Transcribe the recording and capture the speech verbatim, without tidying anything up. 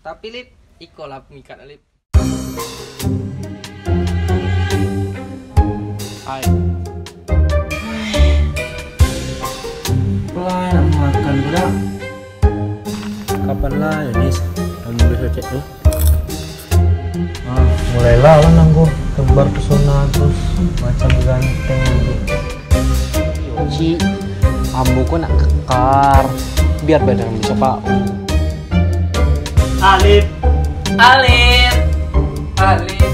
Tapi Lip, iko lah pemikat Lip. Hai. Pelan makan udah. Kapan lah Yunis? Kamu bisa cek tuh. Ah, mulailah lah nanggu tebar pesona terus macam ganteng gitu. Yoci, ambu kok nak kekar biar badan bisa bau. Alif, Alip, Alip.